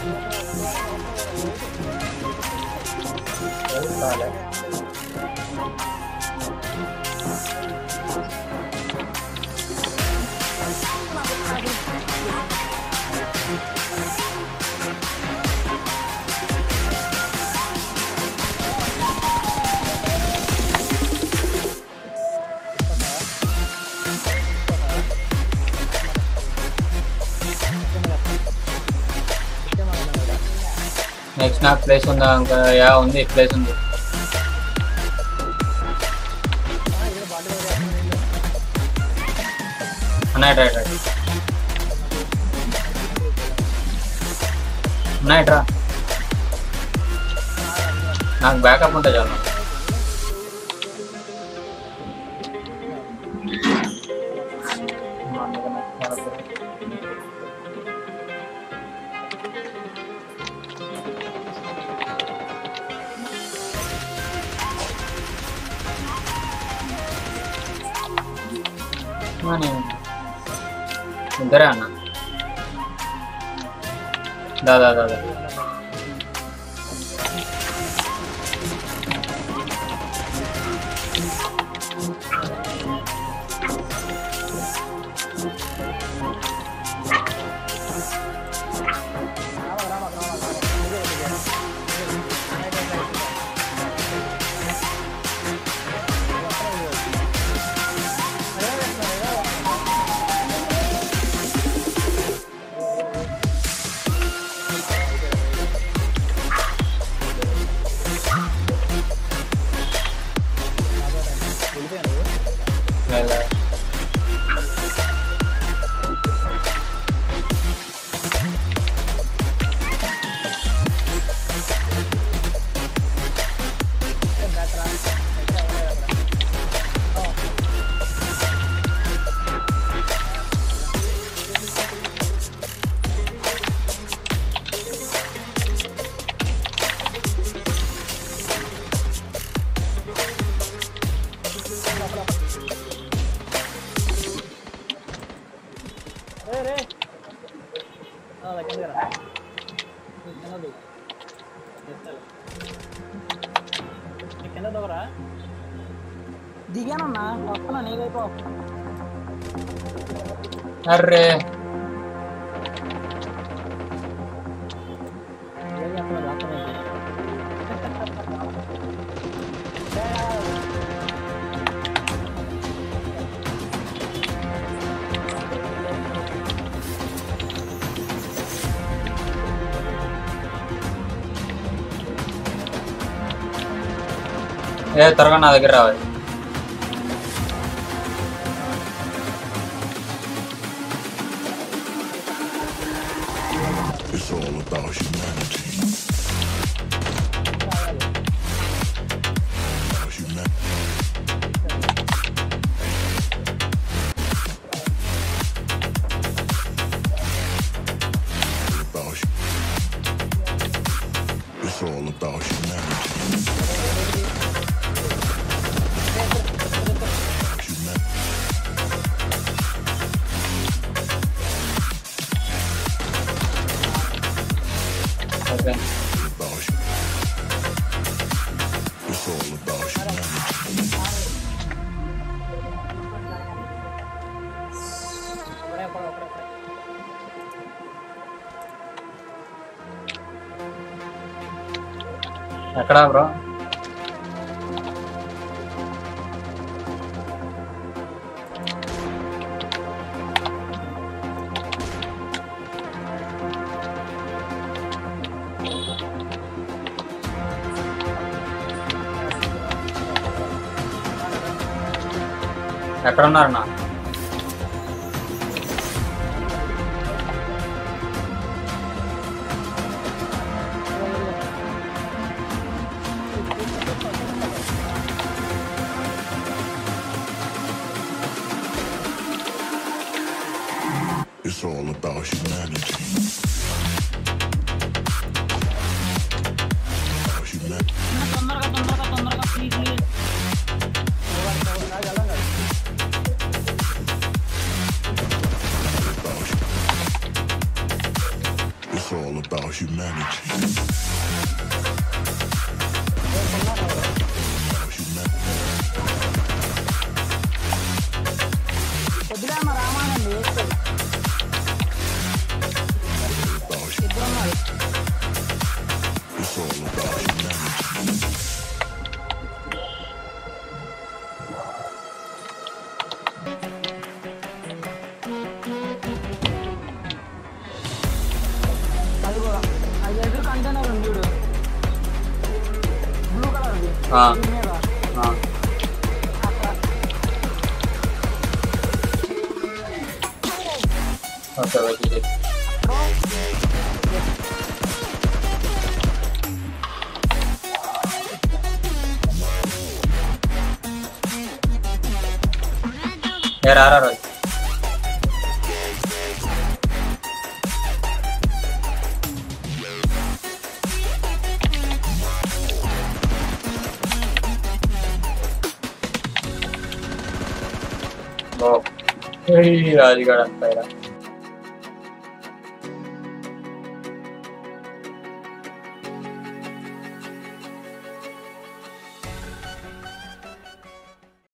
Next నాకు place ఉందా ఇంకా యా ఉంది ప్లేస్ ఉంది రైట్ రైట్ రైట్ నైట్ రా నాకు బ్యాకప్ ఉంటే చాలు ఇద్దరే అన్న దాదా దాదా దిగానన్నా వస్తున్నా నీకైపో అర్రే ఏ త్వరగా నా దగ్గర రావాలి It's all about humanity. It's all about humanity. Okay. It's all about humanity. ఎక్కడా బ్రో ఎక్కడ ఉన్నారన్నా It's all about humanity. తొందరగా please It's all about about humanity. It's all about humanity. Okay, wait. Here, Right. Oh, hey, Rajgad and Paira.